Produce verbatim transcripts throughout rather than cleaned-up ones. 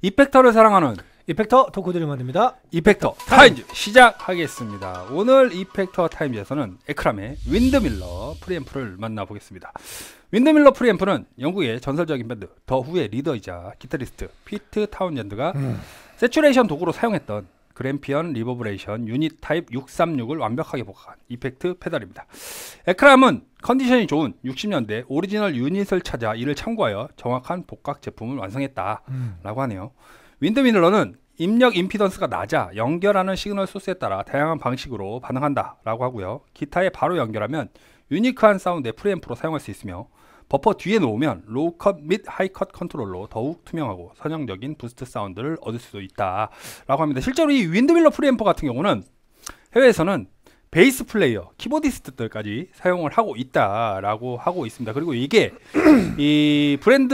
이펙터를 사랑하는 이펙터 덕후들이 만듭니다. 이펙터 타임즈 시작하겠습니다. 오늘 이펙터 타임즈에서는 에크람의 윈드밀러 프리앰프를 만나보겠습니다. 윈드밀러 프리앰프는 영국의 전설적인 밴드 더 후의 리더이자 기타리스트 피트 타운젠드가 음. 세츄레이션 도구로 사용했던 그램피언 리버브레이션 유닛 타입 육삼육을 완벽하게 복각한 이펙트 페달입니다. 에크람은 컨디션이 좋은 육십 년대 오리지널 유닛을 찾아 이를 참고하여 정확한 복각 제품을 완성했다 음. 라고 하네요. 윈드밀러는 입력 임피던스가 낮아 연결하는 시그널 소스에 따라 다양한 방식으로 반응한다 라고 하고요. 기타에 바로 연결하면 유니크한 사운드의 프리앰프로 사용할 수 있으며 버퍼 뒤에 놓으면 로우컷 및 하이컷 컨트롤로 더욱 투명하고 선형적인 부스트 사운드를 얻을 수도 있다 라고 합니다. 실제로 이 윈드밀러 프리앰프 같은 경우는 해외에서는 베이스 플레이어, 키보디스트들까지 사용을 하고 있다라고 하고 있습니다. 그리고 이게 이 브랜드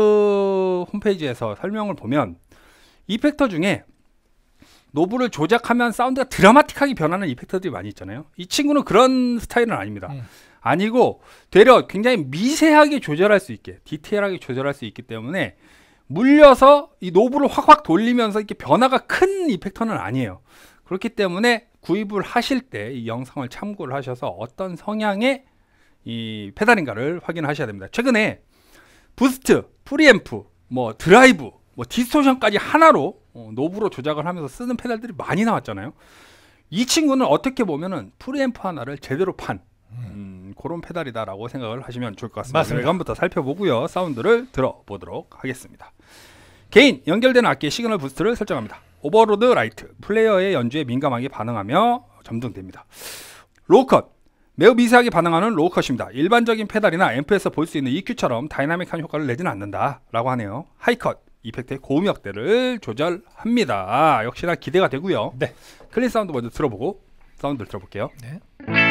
홈페이지에서 설명을 보면 이펙터 중에 노브를 조작하면 사운드가 드라마틱하게 변하는 이펙터들이 많이 있잖아요. 이 친구는 그런 스타일은 아닙니다. 음. 아니고 되려 굉장히 미세하게 조절할 수 있게, 디테일하게 조절할 수 있기 때문에 물려서 이 노브를 확확 돌리면서 이렇게 변화가 큰 이펙터는 아니에요. 그렇기 때문에 구입을 하실 때 이 영상을 참고를 하셔서 어떤 성향의 이 페달인가를 확인하셔야 됩니다. 최근에 부스트, 프리앰프, 뭐 드라이브, 뭐 디스토션까지 하나로 어, 노브로 조작을 하면서 쓰는 페달들이 많이 나왔잖아요. 이 친구는 어떻게 보면은 프리앰프 하나를 제대로 판 음, 그런 페달이다라고 생각을 하시면 좋을 것 같습니다. 맞습니다. 외관부터 살펴보고요. 사운드를 들어보도록 하겠습니다. 개인 연결되는 악기의 시그널 부스트를 설정합니다. 오버로드 라이트, 플레이어의 연주에 민감하게 반응하며 점등됩니다. 로우컷, 매우 미세하게 반응하는 로우컷입니다. 일반적인 페달이나 앰프에서 볼 수 있는 이큐처럼 다이나믹한 효과를 내지는 않는다 라고 하네요. 하이컷, 이펙트의 고음역대를 조절합니다. 역시나 기대가 되고요. 네. 클린 사운드 먼저 들어보고 사운드를 들어볼게요. 네.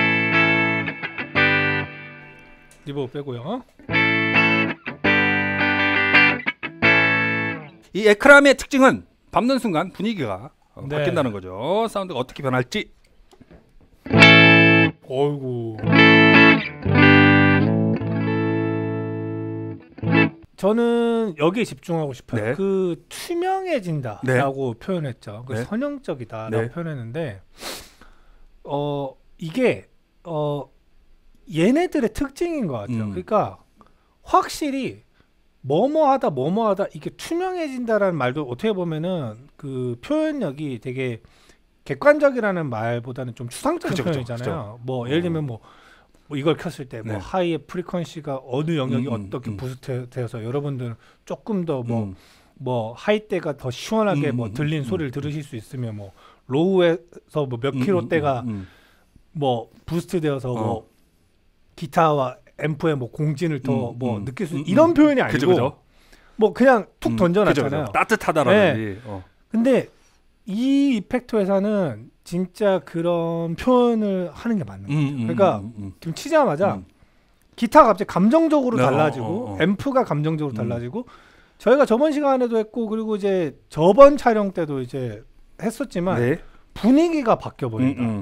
리버브 빼고요. 이 에크람의 특징은 밟는 순간 분위기가 어, 네. 바뀐다는 거죠. 사운드가 어떻게 변할지. 어이구. 저는 여기에 집중하고 싶어요. 네. 그 투명해진다라고 네. 표현했죠. 그 네. 선형적이다라고 네. 표현했는데, 어 이게 어 얘네들의 특징인 것 같아요. 음. 그러니까 확실히 뭐뭐하다 뭐뭐하다 이게 투명해진다라는 말도 어떻게 보면은 그 표현력이 되게 객관적이라는 말보다는 좀 추상적인 그쵸, 표현이잖아요. 그쵸, 그쵸. 뭐 예를 들면 뭐, 뭐 이걸 켰을 때 뭐 네. 하이의 프리퀀시가 어느 영역이 음, 음, 어떻게 음. 부스트 되어서 여러분들은 조금 더 뭐 음. 뭐 하이 때가 더 시원하게 음, 뭐 음, 들린 음, 소리를 음. 들으실 수 있으면 뭐 로우에서 뭐 몇 음, 킬로 음, 때가 음, 음. 뭐 부스트 되어서 어. 뭐 기타와 앰프의 뭐 공진을 더 음, 뭐 음, 느낄 수 음, 이런 음. 표현이 아니고 그죠, 그죠? 뭐 그냥 툭 음, 던져놨잖아요. 그죠, 그죠. 따뜻하다라든지. 어. 근데 이 이펙터 회사는 진짜 그런 표현을 하는 게 맞는 거예요. 음, 음, 그러니까 음, 음. 지금 치자마자 음. 기타가 갑자기 감정적으로 네, 달라지고 어, 어, 어. 앰프가 감정적으로 음. 달라지고 저희가 저번 시간에도 했고 그리고 이제 저번 촬영 때도 이제 했었지만 네. 분위기가 바뀌어 보인다. 음,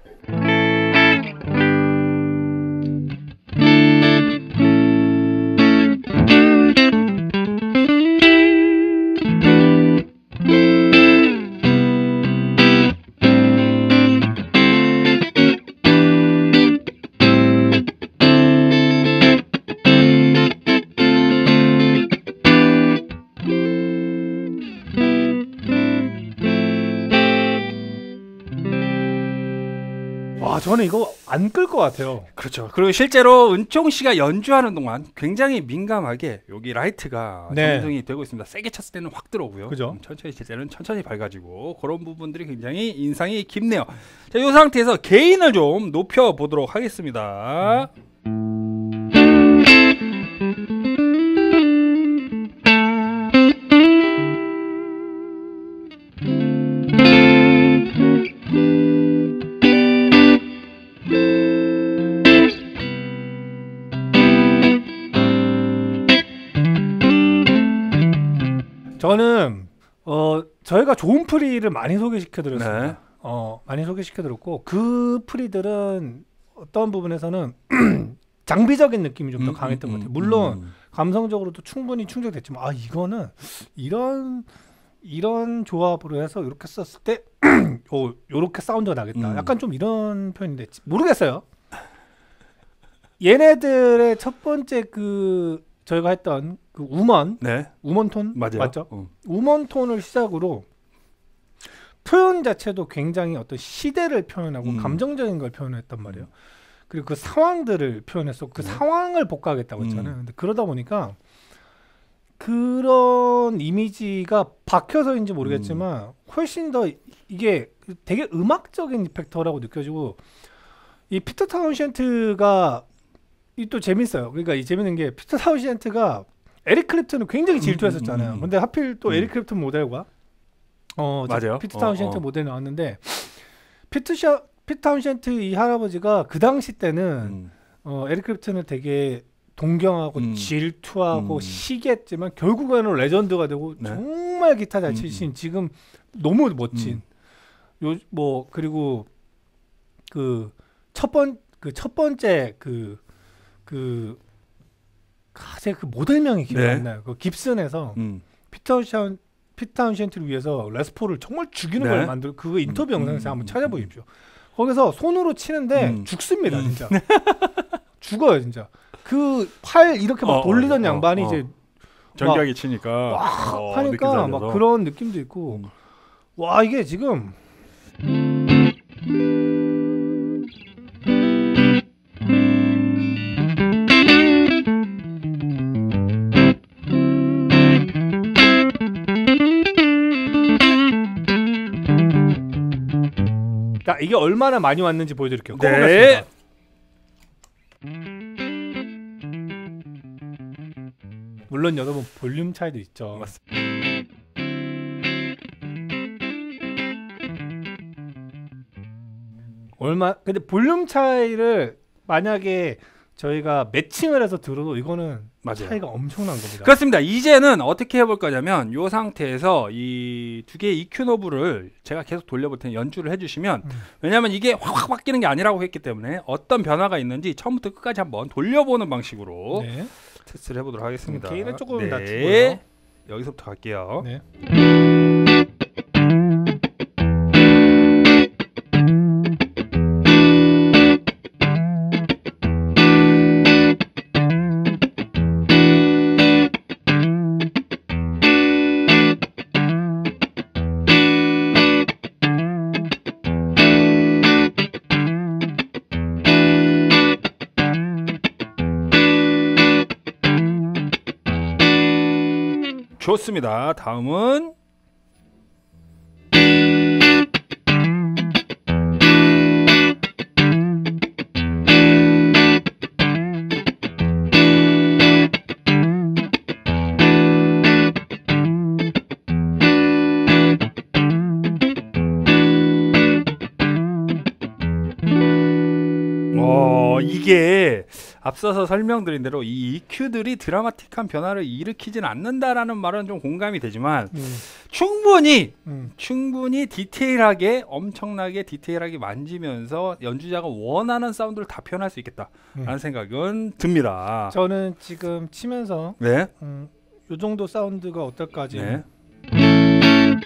와 저는 이거 안 끌 것 같아요. 그렇죠. 그리고 실제로 은총 씨가 연주하는 동안 굉장히 민감하게 여기 라이트가 네. 점등이 되고 있습니다. 세게 쳤을 때는 확 들어오고요. 그죠? 음, 천천히 칠 때는 천천히 밝아지고 그런 부분들이 굉장히 인상이 깊네요. 자, 이 상태에서 게인을 좀 높여 보도록 하겠습니다. 저는 어 저희가 좋은 프리를 많이 소개시켜 드렸습니다. 네. 어 많이 소개시켜 드렸고 그 프리들은 어떤 부분에서는 장비적인 느낌이 좀 더 음, 강했던 음, 것 같아요. 음, 물론 음. 감성적으로도 충분히 충족됐지만 아 이거는 이런 이런 조합으로 해서 이렇게 썼을 때 오, 요렇게 사운드가 나겠다. 음. 약간 좀 이런 표현인데 모르겠어요. 얘네들의 첫 번째 그 저희가 했던 그 우먼 네. 우먼 톤 맞아요. 맞죠? 음. 우먼 톤을 시작으로 표현 자체도 굉장히 어떤 시대를 표현하고 음. 감정적인 걸 표현했단 말이에요. 그리고 그 상황들을 표현해서 그 네. 상황을 복각했다고 했잖아요. 음. 근데 그러다 보니까 그런 이미지가 박혀서인지 모르겠지만 음. 훨씬 더 이게 되게 음악적인 이펙터라고 느껴지고 이 피터 타운셴트가 이 또 재밌어요. 그러니까 이 재밌는 게 피터 타운셴트가 에릭 클랩튼을 굉장히 질투했었잖아요. 음, 음, 음. 근데 하필 또 음. 에릭 클랩튼 모델과 어, 맞아요. 피터 어, 타운셴트 어. 모델이 나왔는데 피터 샤, 피터 타운셴트 이 할아버지가 그 당시 때는 음. 어, 에릭 클랩튼을 되게 동경하고 음. 질투하고 음. 시기했지만 결국에는 레전드가 되고 네. 정말 기타 잘 음, 치신 지금 너무 멋진 요 뭐 그리고 그 첫 번 그 첫 번째 그 그 가제 그 모델명이 기억 네. 안 나요. 그 깁슨에서 음. 피터 샤 피터 타운셴트를 위해서 레스포를 정말 죽이는 네. 걸 만들 그거 인터뷰 음, 영상에서 음, 한번 음, 찾아보십시오. 거기서 손으로 치는데 음. 죽습니다, 음. 진짜. 죽어요, 진짜. 그 팔 이렇게 막 어, 돌리던 어, 양반이 어, 이제 정교하게 치니까 와 어, 하니까 느낌 막 살려서. 그런 느낌도 있고 음. 와 이게 지금 자 이게 얼마나 많이 왔는지 보여드릴게요. 네. 꺼보겠습니다. 물론 여러분 볼륨 차이도 있죠. 맞습니다. 얼마 근데 볼륨 차이를 만약에 저희가 매칭을 해서 들어도 이거는 맞아요. 차이가 엄청난 겁니다. 그렇습니다. 이제는 어떻게 해볼 거냐면 이 상태에서 이 두 개의 이큐 노브를 제가 계속 돌려볼 테니 연주를 해주시면 음. 왜냐하면 이게 확확 바뀌는 게 아니라고 했기 때문에 어떤 변화가 있는지 처음부터 끝까지 한번 돌려보는 방식으로 네. 테스트를 해보도록 하겠습니다. 음, 게인을 조금 네. 낮추고요. 여기서부터 갈게요. 네. 좋습니다. 다음은 어, 이게 앞서서 설명드린 대로 이 이큐들이 드라마틱한 변화를 일으키진 않는다라는 말은 좀 공감이 되지만 음. 충분히 음. 충분히 디테일하게 엄청나게 디테일하게 만지면서 연주자가 원하는 사운드를 다 표현할 수 있겠다라는 음. 생각은 듭니다. 저는 지금 치면서 네. 음, 요 정도 사운드가 어떨까 지금 네.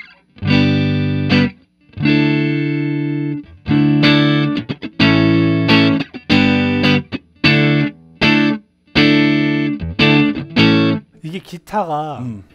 이게 기타가 음.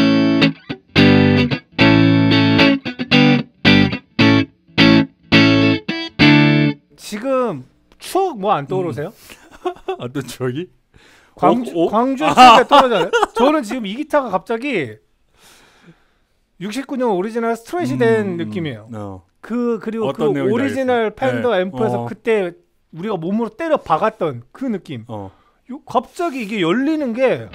지금 추억 뭐 안 떠오르세요? 어떤 추억이? 광주 오, 오. 광주 했을 때 떨어져요. 저는 지금 이 기타가 갑자기 육십구 년 오리지널 스트레이시 된 음, 느낌이에요. 어. 그 그리고 그 어떤 내용인지 오리지널 알겠어요. 팬더 네. 앰프에서 어. 그때 우리가 몸으로 때려 박았던 그 느낌. 어. 요, 갑자기 이게 열리는 게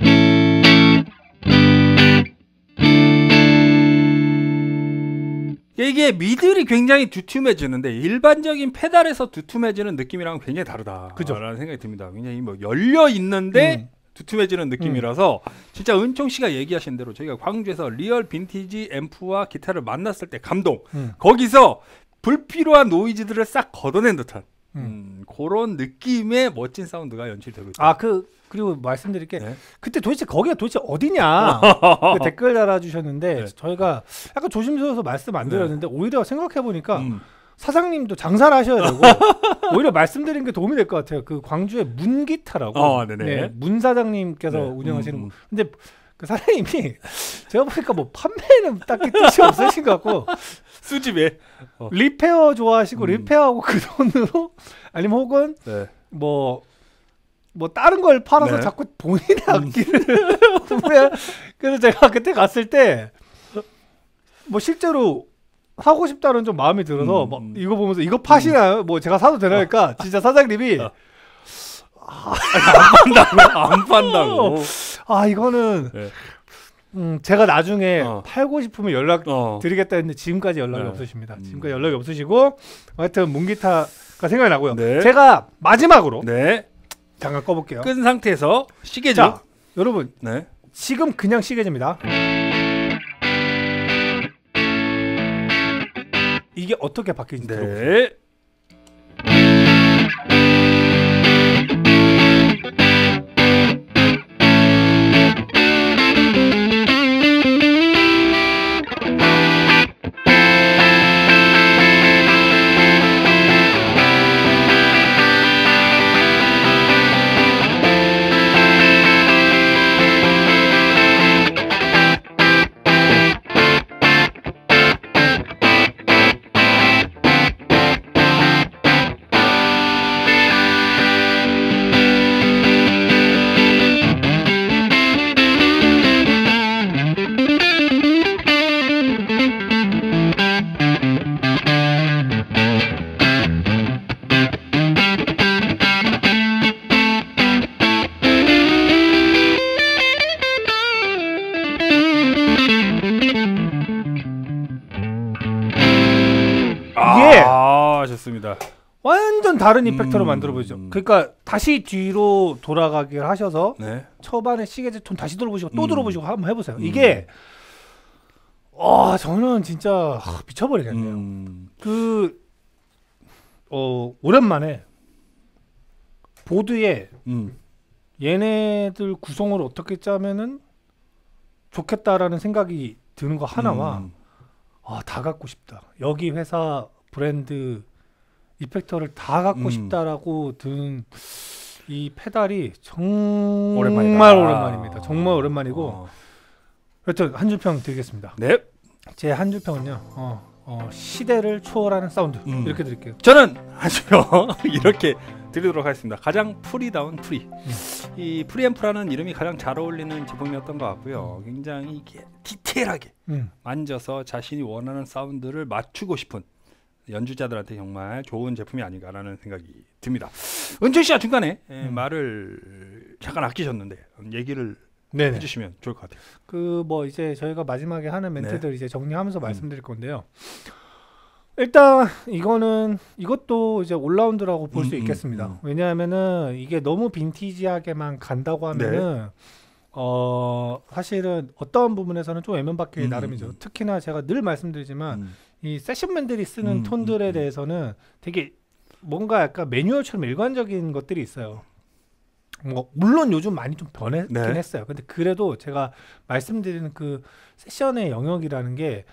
이게 미들이 굉장히 두툼해지는데 일반적인 페달에서 두툼해지는 느낌이랑 굉장히 다르다. 그죠. 라는 생각이 듭니다. 굉장히 뭐 열려 있는데 음. 두툼해지는 느낌이라서 진짜 은총 씨가 얘기하신 대로 저희가 광주에서 리얼 빈티지 앰프와 기타를 만났을 때 감동. 음. 거기서 불필요한 노이즈들을 싹 걷어낸 듯한 음. 음, 그런 느낌의 멋진 사운드가 연출되고 있다. 아 그 그리고 말씀드릴 게 네. 그때 도대체 거기가 도대체 어디냐 그 댓글 달아주셨는데 네. 저희가 약간 조심스러워서 말씀 안 드렸는데 네. 오히려 생각해 보니까 음. 사장님도 장사를 하셔야 되고 오히려 말씀드린 게 도움이 될 것 같아요. 그 광주의 문기타라고 어, 네네. 네, 문 사장님께서 네. 운영하시는 음, 음. 근데 그 사장님이 제가 보니까 뭐 판매는 딱히 뜻이 없으신 것 같고 수집에 어. 리페어 좋아하시고 음. 리페어하고 그 돈으로 아니면 혹은 네. 뭐 뭐 다른 걸 팔아서 네. 자꾸 본인의 악기를 구매 그래서 제가 그때 갔을 때 뭐 실제로 사고 싶다는 좀 마음이 들어서 음. 막 이거 보면서 이거 파시나요? 뭐 제가 사도 되나니까 진짜 사장님이 어. 안 판다고 안 판다고 아 이거는 네. 음 제가 나중에 어. 팔고 싶으면 연락 어. 드리겠다 했는데 지금까지 연락이 네. 없으십니다. 음. 지금까지 연락이 없으시고 하여튼 문기타가 생각이 나고요. 네. 제가 마지막으로 네. 잠깐 꺼볼게요. 끈 상태에서 시계죠. 자, 여러분 네. 지금 그냥 시계입니다. 이게 어떻게 바뀌는지 들어보세요. 네. 아, 좋습니다. 완전 다른 이펙터로 음. 만들어보죠. 그러니까 다시 뒤로 돌아가기를 하셔서 네. 초반에 시계제 톤 다시 들어보시고 또 음. 들어보시고 한번 해보세요. 음. 이게 와 저는 진짜 아, 미쳐버리겠네요. 음. 그 어, 오랜만에 보드에 음. 얘네들 구성을 어떻게 짜면은 좋겠다라는 생각이 드는 거 하나와 음. 아, 다 갖고 싶다. 여기 회사 브랜드 이펙터를 다 갖고 음. 싶다라고 든 이 페달이 정말 오랜만이다. 오랜만입니다. 정말 오랜만이고 어. 여튼 한 줄평 드리겠습니다. 네. 제 한 줄평은요. 어, 어, 시대를 초월하는 사운드 음. 이렇게 드릴게요. 저는 아주요 이렇게 드리도록 하겠습니다. 가장 프리다운 프리. 음. 이 프리앰프라는 이름이 가장 잘 어울리는 제품이었던 것 같고요. 굉장히 이게 디테일하게 음. 만져서 자신이 원하는 사운드를 맞추고 싶은 연주자들한테 정말 좋은 제품이 아닌가라는 생각이 듭니다. 은철 씨가 중간에 예, 음. 말을 잠깐 아끼셨는데 얘기를 네네. 해주시면 좋을 것 같아요. 그 뭐 이제 저희가 마지막에 하는 멘트들 네. 이제 정리하면서 음. 말씀드릴 건데요. 일단 이거는 이것도 이제 올라운드라고 볼 수 음, 있겠습니다. 음, 음. 왜냐하면은 이게 너무 빈티지하게만 간다고 하면은 어 사실은 어떠한 부분에서는 좀 외면받기 음, 나름이죠. 음. 특히나 제가 늘 말씀드리지만 음. 이 세션맨들이 쓰는 음, 톤들에 음, 음. 대해서는 되게 뭔가 약간 매뉴얼처럼 일관적인 것들이 있어요. 뭐 물론 요즘 많이 좀 변했긴 네. 했어요. 근데 그래도 제가 말씀드리는 그 세션의 영역이라는 게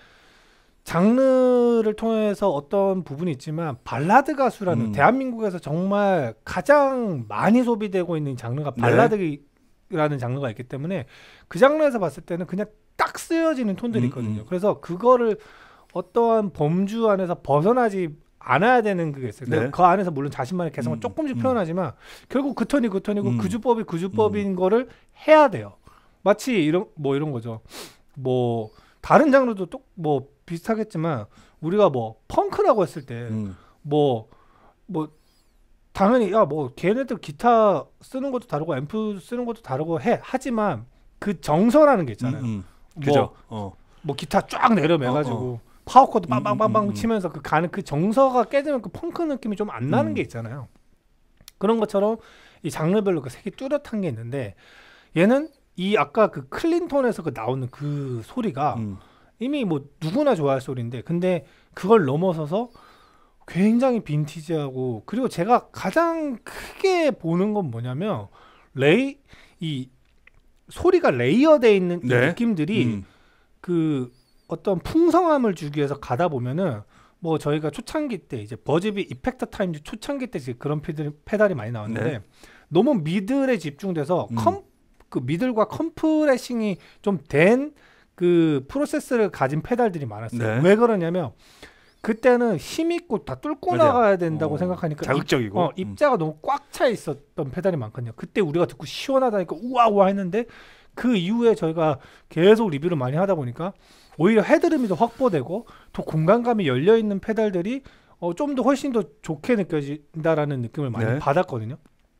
장르를 통해서 어떤 부분이 있지만 발라드 가수라는 음. 대한민국에서 정말 가장 많이 소비되고 있는 장르가 네. 발라드라는 장르가 있기 때문에 그 장르에서 봤을 때는 그냥 딱 쓰여지는 톤들이 음, 있거든요. 음. 그래서 그거를 어떠한 범주 안에서 벗어나지 않아야 되는 그게 있어요. 네. 그 안에서 물론 자신만의 개성을 음, 조금씩 음. 표현하지만 결국 그 톤이 그 톤이고 음. 그 주법이 그 주법인 거를 해야 돼요. 마치 이런 뭐 이런 거죠. 뭐 다른 장르도 또 뭐 비슷하겠지만 우리가 뭐 펑크라고 했을 때 음. 뭐 뭐 당연히 야 뭐 걔네들 기타 쓰는 것도 다르고 앰프 쓰는 것도 다르고 해 하지만 그 정서라는 게 있잖아요. 음, 음. 뭐, 그죠. 어. 뭐 기타 쫙 내려매가지고 어, 파워 코드 음, 빵빵빵빵 음, 음, 음. 치면서 그 가는 그 정서가 깨지면 그 펑크 느낌이 좀 안 나는 음. 게 있잖아요. 그런 것처럼 이 장르별로 그 색이 뚜렷한 게 있는데 얘는 이 아까 그 클린톤에서 그 나오는 그 소리가 음. 이미 뭐 누구나 좋아할 소리인데 근데 그걸 넘어서서 굉장히 빈티지하고 그리고 제가 가장 크게 보는 건 뭐냐면 레이 이 소리가 레이어돼 있는 네. 이 느낌들이 음. 그 어떤 풍성함을 주기 위해서 가다 보면은 뭐 저희가 초창기 때 이제 버즈비 이펙터 타임즈 초창기 때 이제 그런 페달이, 페달이 많이 나왔는데 네. 너무 미들에 집중돼서 음. 컴, 그 미들과 컴프레싱이 좀 된 그 프로세스를 가진 페달들이 많았어요. 네. 왜 그러냐면 그때는 힘 있고 다 뚫고 맞아요. 나가야 된다고 어, 생각하니까 자극적이고. 어, 입자가 너무 꽉 차 있었던 페달이 많거든요. 그때 우리가 듣고 시원하다니까 우와우와 했는데 그 이후에 저희가 계속 리뷰를 많이 하다 보니까 오히려 헤드룸이 더 확보되고 더 공간감이 열려 있는 페달들이 어, 좀 더 훨씬 더 좋게 느껴진다라는 느낌을 많이 네. 받았거든요.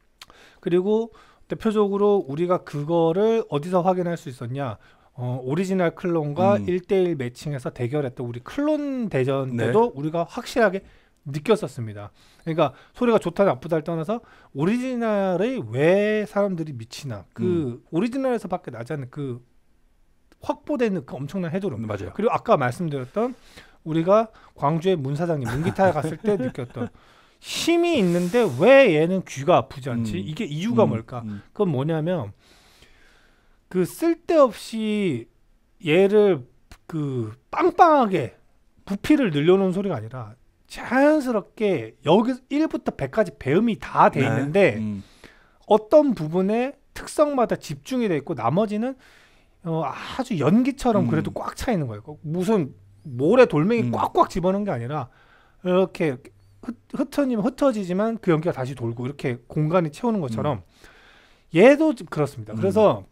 그리고 대표적으로 우리가 그거를 어디서 확인할 수 있었냐? 어, 오리지널 클론과 음. 일 대일 매칭해서 대결했던 우리 클론 대전 때도 네. 우리가 확실하게 느꼈었습니다. 그러니까 소리가 좋다 나쁘다를 떠나서 오리지널의 왜 사람들이 미치나 그 음. 오리지널에서밖에 나지 않는 그 확보되는 그 엄청난 헤드룸. 맞아요. 그리고 아까 말씀드렸던 우리가 광주의 문 사장님 문기타에 갔을 때 느꼈던 힘이 있는데 왜 얘는 귀가 아프지 않지? 음. 이게 이유가 음. 뭘까? 음. 그건 뭐냐면 그 쓸데없이 얘를 그 빵빵하게 부피를 늘려놓은 소리가 아니라 자연스럽게 여기 일부터 백까지 배음이 다 돼 네. 있는데 음. 어떤 부분에 특성마다 집중이 돼 있고 나머지는 어, 아주 연기처럼 음. 그래도 꽉 차 있는 거예요. 무슨 모래 돌멩이 음. 꽉꽉 집어넣은 게 아니라 이렇게 흩, 흩어지면 흩어지지만 그 연기가 다시 돌고 이렇게 공간이 채우는 것처럼 얘도 좀 그렇습니다. 음. 그래서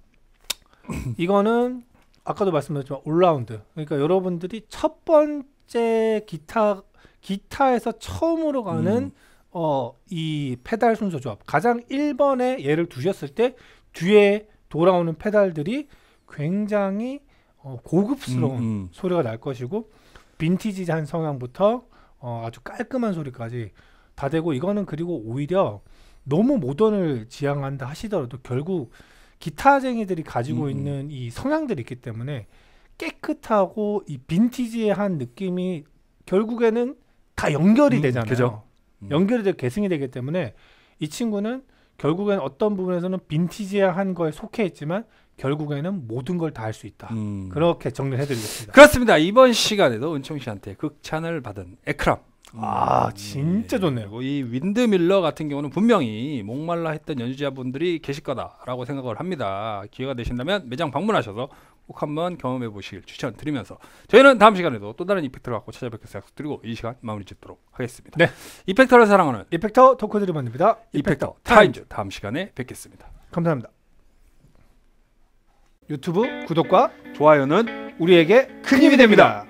이거는 아까도 말씀드렸지만 올라운드. 그러니까 여러분들이 첫 번째 기타 기타에서 처음으로 가는 음. 어, 이 페달 순서 조합. 가장 일 번에 얘를 두셨을 때 뒤에 돌아오는 페달들이 굉장히 어, 고급스러운 음, 음. 소리가 날 것이고 빈티지한 성향부터 어, 아주 깔끔한 소리까지 다 되고 이거는 그리고 오히려 너무 모던을 지향한다 하시더라도 결국 기타쟁이들이 가지고 음, 있는 이 성향들이 있기 때문에 깨끗하고 이 빈티지한 느낌이 결국에는 다 연결이 음, 되잖아요. 그죠. 음. 연결이 돼 계승이 되기 때문에 이 친구는 결국엔 어떤 부분에서는 빈티지한 거에 속해 있지만 결국에는 모든 걸 다 할 수 있다. 음. 그렇게 정리를 해드리겠습니다. 그렇습니다. 이번 시간에도 은총 씨한테 극찬을 받은 에크람. 아 진짜 좋네요. 그리고 이 윈드밀러 같은 경우는 분명히 목말라 했던 연주자분들이 계실 거다라고 생각을 합니다. 기회가 되신다면 매장 방문하셔서 꼭 한번 경험해 보시길 추천드리면서 저희는 다음 시간에도 또 다른 이펙터를 갖고 찾아뵙겠습니다. 약속드리고 이 시간 마무리 짓도록 하겠습니다. 네. 이펙터를 사랑하는 이펙터 토크드리먼입니다. 이펙터 타임즈 다음 시간에 뵙겠습니다. 감사합니다. 유튜브 구독과 좋아요는 우리에게 큰 힘이 됩니다.